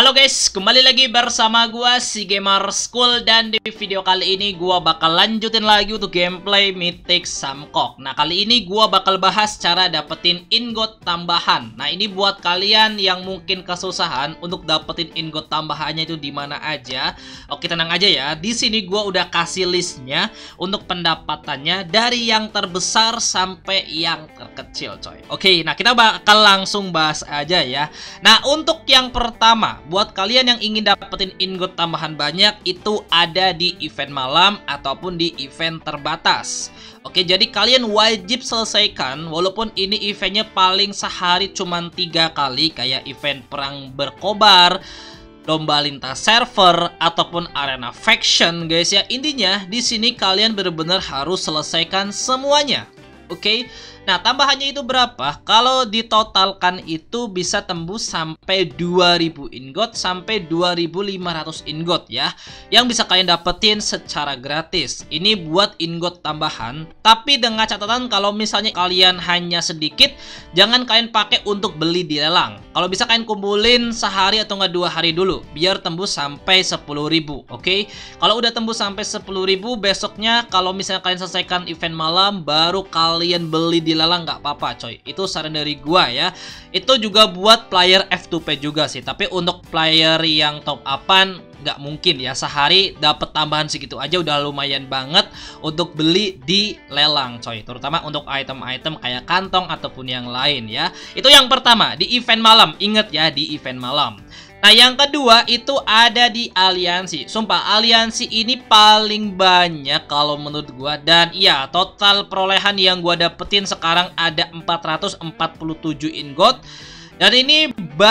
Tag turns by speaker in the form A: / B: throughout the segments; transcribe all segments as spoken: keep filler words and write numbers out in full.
A: Halo guys, kembali lagi bersama gua si Gamer School, dan di video kali ini gua bakal lanjutin lagi untuk gameplay Mythic Samkok. Nah, kali ini gua bakal bahas cara dapetin ingot tambahan. Nah, ini buat kalian yang mungkin kesusahan untuk dapetin ingot tambahannya itu di mana aja. Oke, tenang aja ya. Di sini gua udah kasih listnya untuk pendapatannya dari yang terbesar sampai yang terkecil, coy. Oke, nah kita bakal langsung bahas aja ya. Nah, untuk yang pertama, buat kalian yang ingin dapetin ingot tambahan banyak, itu ada di event malam ataupun di event terbatas. Oke, jadi kalian wajib selesaikan, walaupun ini eventnya paling sehari cuman tiga kali, kayak event perang berkobar, lomba lintas server, ataupun arena faction, guys ya. Intinya di sini kalian benar-benar harus selesaikan semuanya. Oke, nah tambahannya itu berapa? Kalau ditotalkan itu bisa tembus sampai dua ribu ingot sampai dua ribu lima ratus ingot ya, yang bisa kalian dapetin secara gratis. Ini buat ingot tambahan, tapi dengan catatan kalau misalnya kalian hanya sedikit, jangan kalian pakai untuk beli di lelang. Kalau bisa kalian kumpulin sehari atau nggak dua hari dulu, biar tembus sampai sepuluh ribu. Oke, kalau udah tembus sampai sepuluh ribu, besoknya kalau misalnya kalian selesaikan event malam, baru kalian kalian beli di lelang, nggak apa-apa coy. Itu saran dari gua ya. Itu juga buat player F two P juga sih. Tapi untuk player yang top upan nggak mungkin ya. Sehari dapat tambahan segitu aja udah lumayan banget untuk beli di lelang coy. Terutama untuk item-item kayak kantong ataupun yang lain ya. Itu yang pertama di event malam. Ingat ya, di event malam. Nah, yang kedua itu ada di aliansi. Sumpah, aliansi ini paling banyak kalau menurut gua. Dan iya, total perolehan yang gua dapetin sekarang ada empat ratus empat puluh tujuh ingot. Dan ini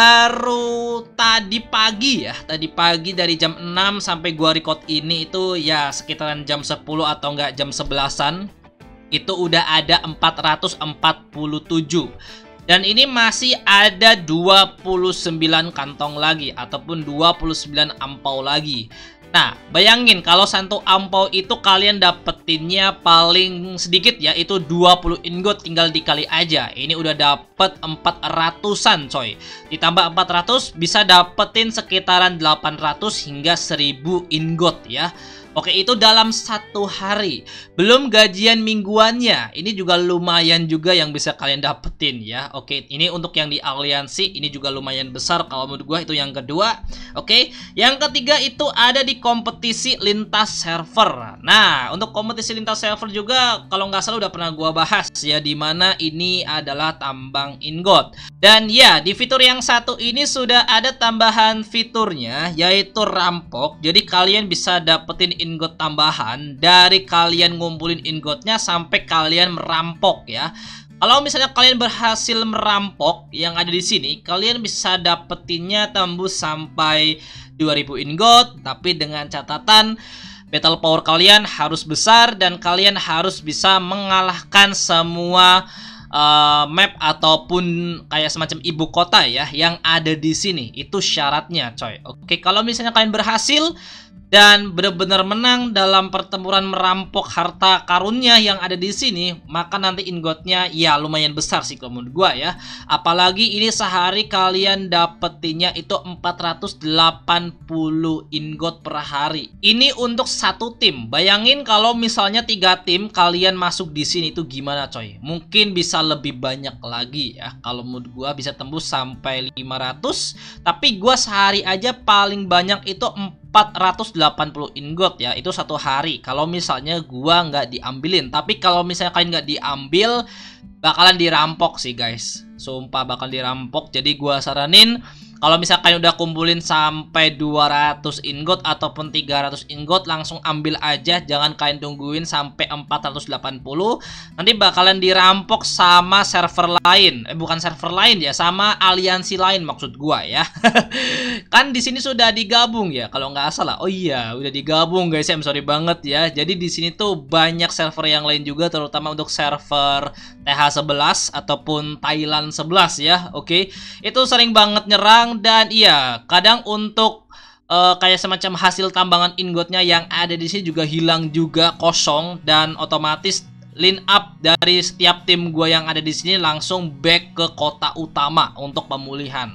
A: baru tadi pagi ya. Tadi pagi dari jam enam sampai gua record ini itu ya sekitaran jam sepuluh atau enggak jam sebelasan. Itu udah ada empat ratus empat puluh tujuh. Dan ini masih ada dua puluh sembilan kantong lagi ataupun dua puluh sembilan ampau lagi. Nah, bayangin kalau satu ampau itu kalian dapetinnya paling sedikit ya, itu dua puluh ingot, tinggal dikali aja. Ini udah dapet empat ratusan coy. Ditambah empat ratus bisa dapetin sekitaran delapan ratus hingga seribu ingot ya. Oke, itu dalam satu hari. Belum gajian mingguannya. Ini juga lumayan juga yang bisa kalian dapetin ya. Oke, ini untuk yang di aliansi. Ini juga lumayan besar kalau menurut gua. Itu yang kedua. Oke, yang ketiga itu ada di kompetisi lintas server. Nah, untuk kompetisi lintas server juga kalau nggak salah udah pernah gua bahas ya, dimana ini adalah tambang ingot. Dan ya, di fitur yang satu ini sudah ada tambahan fiturnya, yaitu rampok. Jadi kalian bisa dapetin ingot tambahan dari kalian ngumpulin ingotnya sampai kalian merampok ya. Kalau misalnya kalian berhasil merampok yang ada di sini, kalian bisa dapetinnya tembus sampai dua ribu ingot, tapi dengan catatan battle power kalian harus besar dan kalian harus bisa mengalahkan semua Uh, map ataupun kayak semacam ibu kota ya yang ada di sini. Itu syaratnya coy. Oke, kalau misalnya kalian berhasil dan benar-benar menang dalam pertempuran merampok harta karunnya yang ada di sini, maka nanti ingotnya ya lumayan besar sih kalau menurut gua ya. Apalagi ini sehari kalian dapetinnya itu empat ratus delapan puluh ingot per hari. Ini untuk satu tim. Bayangin kalau misalnya tiga tim kalian masuk di sini itu gimana coy? Mungkin bisa lebih banyak lagi ya. Kalau menurut gua bisa tembus sampai lima ratus, tapi gua sehari aja paling banyak itu empat ratus delapan puluh ingot ya. Itu satu hari kalau misalnya gua nggak diambilin. Tapi kalau misalnya kalian nggak diambil, bakalan dirampok sih guys. Sumpah bakal dirampok. Jadi gua saranin kalau misalnya kalian udah kumpulin sampai dua ratus ingot ataupun tiga ratus ingot, langsung ambil aja. Jangan kalian tungguin sampai empat ratus delapan puluh. Nanti bakalan dirampok sama server lain. Eh bukan server lain ya, sama aliansi lain maksud gua ya. Kan di sini sudah digabung ya kalau nggak salah. Oh iya, udah digabung guys. I'm sorry banget ya. Jadi di sini tuh banyak server yang lain juga, terutama untuk server T H sebelas ataupun Thailand sebelas ya. Oke. Itu sering banget nyerang. Dan iya, kadang untuk uh, kayak semacam hasil tambangan ingotnya yang ada di sini juga hilang juga, kosong, dan otomatis line up dari setiap tim gua yang ada di sini langsung back ke kota utama untuk pemulihan.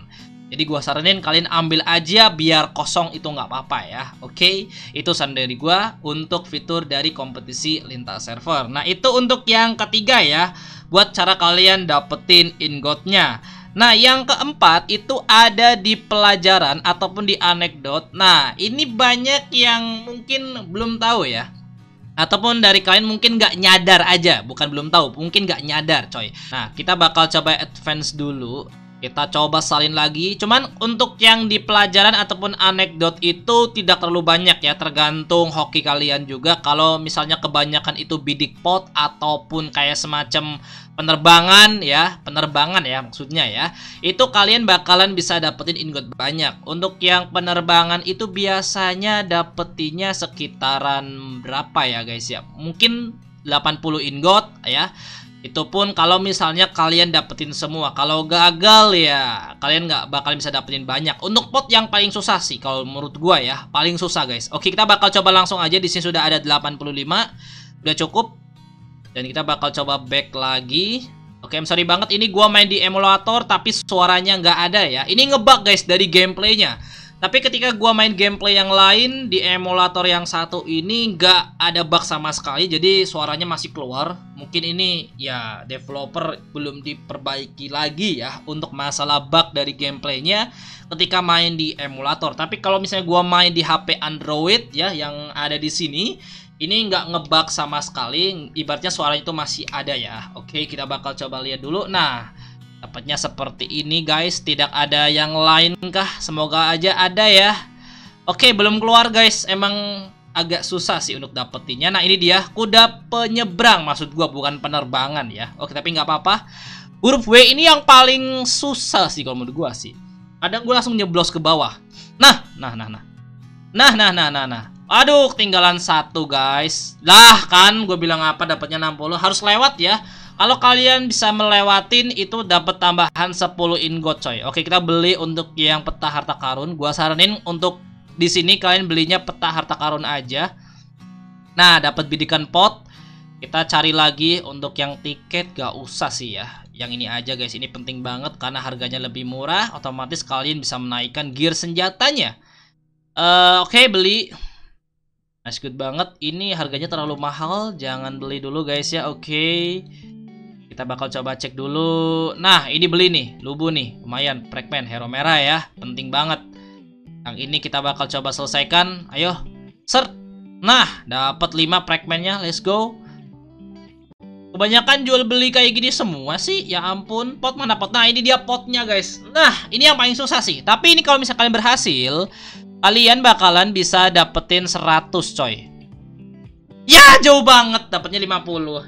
A: Jadi gua saranin kalian ambil aja biar kosong itu nggak apa-apa ya. Oke, itu saran dari gua untuk fitur dari kompetisi lintas server. Nah, itu untuk yang ketiga ya, buat cara kalian dapetin ingotnya. Nah, yang keempat itu ada di pelajaran ataupun di anekdot. Nah, ini banyak yang mungkin belum tahu ya. Ataupun dari kalian mungkin nggak nyadar aja, bukan belum tahu, mungkin nggak nyadar coy. Nah, kita bakal coba advance dulu. Kita coba salin lagi. Cuman untuk yang di pelajaran ataupun anekdot itu tidak terlalu banyak ya. Tergantung hoki kalian juga. Kalau misalnya kebanyakan itu bidik pot ataupun kayak semacam penerbangan ya. Penerbangan ya maksudnya ya. Itu kalian bakalan bisa dapetin ingot banyak. Untuk yang penerbangan itu biasanya dapetinnya sekitaran berapa ya guys ya. Mungkin delapan puluh ingot ya. Itu pun kalau misalnya kalian dapetin semua. Kalau gagal ya kalian nggak bakal bisa dapetin banyak. Untuk pot yang paling susah sih kalau menurut gua ya, paling susah guys. Oke, kita bakal coba langsung aja. Di sini sudah ada delapan puluh lima. Udah cukup. Dan kita bakal coba back lagi. Oke, I'm sorry banget ini gua main di emulator tapi suaranya nggak ada ya. Ini ngebug guys dari gameplaynya. Tapi ketika gua main gameplay yang lain di emulator yang satu ini nggak ada bug sama sekali, jadi suaranya masih keluar. Mungkin ini ya developer belum diperbaiki lagi ya untuk masalah bug dari gameplaynya ketika main di emulator. Tapi kalau misalnya gua main di H P Android ya yang ada di sini, ini nggak ngebug sama sekali. Ibaratnya suaranya itu masih ada ya. Oke, kita bakal coba lihat dulu. Nah, dapatnya seperti ini guys, tidak ada yang lain kah? Semoga aja ada ya. Oke, belum keluar guys, emang agak susah sih untuk dapetinnya. Nah, ini dia kuda penyeberang, maksud gua bukan penerbangan ya. Oke, tapi nggak apa-apa. Huruf W ini yang paling susah sih kalau menurut gua sih. Kadang gua langsung nyeblos ke bawah. Nah, nah, nah, nah. Nah, nah, nah, nah, nah. Aduh, ketinggalan satu guys. Lah kan, gue bilang apa dapatnya enam puluh, harus lewat ya. Kalau kalian bisa melewatin itu dapat tambahan sepuluh ingot coy. Oke, kita beli untuk yang peta harta karun. Gua saranin untuk di sini kalian belinya peta harta karun aja. Nah, dapat bidikan pot. Kita cari lagi untuk yang tiket gak usah sih ya. Yang ini aja guys, ini penting banget karena harganya lebih murah. Otomatis kalian bisa menaikkan gear senjatanya. Uh, Oke, beli. Nice, good banget. Ini harganya terlalu mahal, jangan beli dulu guys ya. Oke. Kita bakal coba cek dulu. Nah, ini beli nih, lubu nih, lumayan. Fragment hero merah ya, penting banget. Yang ini kita bakal coba selesaikan. Ayo, sert. Nah, dapat lima fragmentnya. Let's go. Kebanyakan jual beli kayak gini semua sih. Ya ampun, pot mana pot? Nah, ini dia potnya guys. Nah, ini yang paling susah sih. Tapi ini kalau misalnya kalian berhasil, kalian bakalan bisa dapetin seratus coy. Ya, jauh banget, dapatnya lima puluh.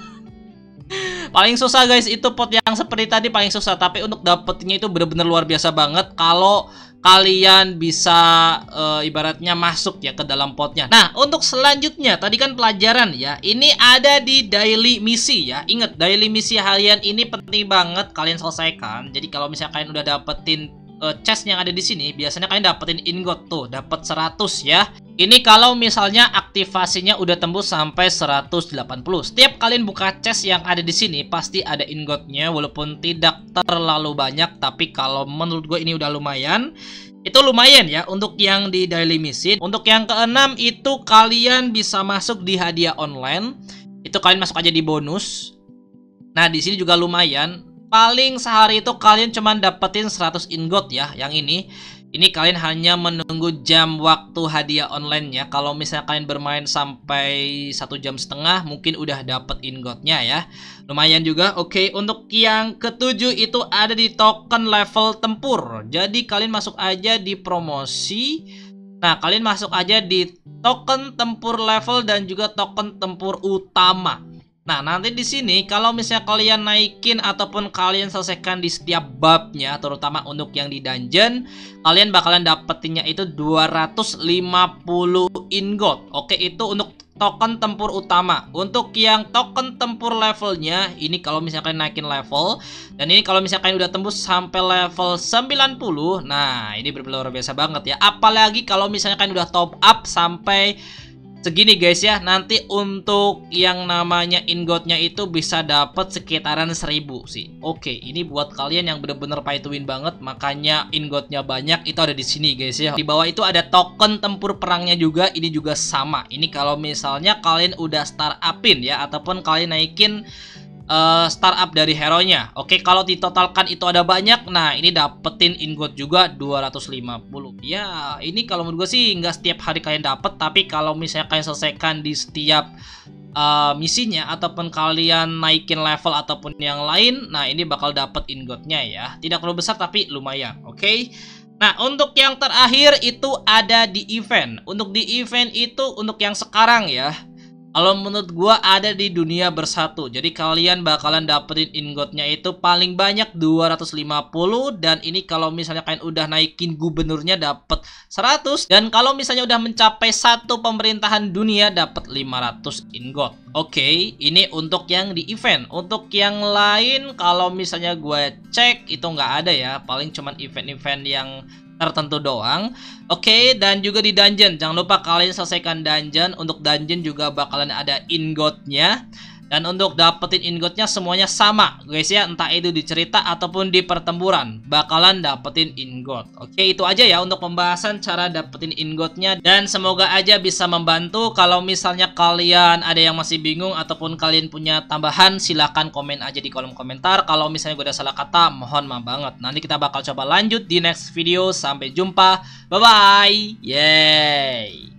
A: Paling susah guys, itu pot yang seperti tadi paling susah. Tapi untuk dapetinnya itu bener-bener luar biasa banget kalau kalian bisa e, ibaratnya masuk ya ke dalam potnya. Nah, untuk selanjutnya tadi kan pelajaran ya. Ini ada di daily misi ya. Ingat, daily misi harian ini penting banget kalian selesaikan. Jadi kalau misalnya kalian udah dapetin e, chest yang ada di sini, biasanya kalian dapetin ingot tuh, dapat seratus ya. Ini kalau misalnya aktivasinya udah tembus sampai seratus delapan puluh. Setiap kalian buka chest yang ada di sini pasti ada ingotnya, walaupun tidak terlalu banyak, tapi kalau menurut gue ini udah lumayan. Itu lumayan ya untuk yang di daily mission. Untuk yang keenam itu kalian bisa masuk di hadiah online. Itu kalian masuk aja di bonus. Nah, di sini juga lumayan. Paling sehari itu kalian cuma dapetin seratus ingot ya, yang ini. Ini kalian hanya menunggu jam waktu hadiah online-nya. Kalau misalnya kalian bermain sampai satu jam setengah, mungkin udah dapet ingotnya ya. Lumayan juga. Oke, untuk yang ketujuh itu ada di token level tempur. Jadi kalian masuk aja di promosi. Nah, kalian masuk aja di token tempur level dan juga token tempur utama. Nah, nanti di sini kalau misalnya kalian naikin ataupun kalian selesaikan di setiap babnya, terutama untuk yang di dungeon, kalian bakalan dapetinnya itu dua ratus lima puluh ingot. Oke, itu untuk token tempur utama. Untuk yang token tempur levelnya, ini kalau misalnya kalian naikin level, dan ini kalau misalnya kalian udah tembus sampai level sembilan puluh, nah ini benar-benar luar biasa banget ya. Apalagi kalau misalnya kalian udah top up sampai segini guys ya. Nanti untuk yang namanya ingotnya itu bisa dapat sekitaran seribu sih. Oke, ini buat kalian yang bener-bener pay to win banget, makanya ingotnya banyak, itu ada di sini guys ya. Di bawah itu ada token tempur perangnya juga, ini juga sama. Ini kalau misalnya kalian udah startupin ya, ataupun kalian naikin Uh, startup dari hero-nya. Oke, kalau ditotalkan itu ada banyak. Nah, ini dapetin ingot juga dua ratus lima puluh. Ya, ini kalau menurut gue sih nggak setiap hari kalian dapet, tapi kalau misalnya kalian selesaikan di setiap uh, misinya ataupun kalian naikin level ataupun yang lain, nah ini bakal dapet ingotnya ya. Tidak terlalu besar tapi lumayan. Oke. Nah, untuk yang terakhir itu ada di event. Untuk di event itu untuk yang sekarang ya. Kalau menurut gua ada di dunia bersatu. Jadi kalian bakalan dapetin ingotnya itu paling banyak dua ratus lima puluh. Dan ini kalau misalnya kalian udah naikin gubernurnya dapet seratus. Dan kalau misalnya udah mencapai satu pemerintahan dunia dapet lima ratus ingot. Oke, ini untuk yang di event. Untuk yang lain kalau misalnya gue cek itu nggak ada ya. Paling cuman event-event yang tertentu doang. Oke, dan juga di dungeon, jangan lupa kalian selesaikan dungeon. Untuk dungeon juga bakalan ada ingotnya. Dan untuk dapetin ingotnya semuanya sama guys ya, entah itu di cerita ataupun di pertempuran bakalan dapetin ingot. Oke, itu aja ya untuk pembahasan cara dapetin ingotnya. Dan semoga aja bisa membantu. Kalau misalnya kalian ada yang masih bingung ataupun kalian punya tambahan, silahkan komen aja di kolom komentar. Kalau misalnya gue udah salah kata, mohon maaf banget. Nanti kita bakal coba lanjut di next video. Sampai jumpa, bye bye. Yeay.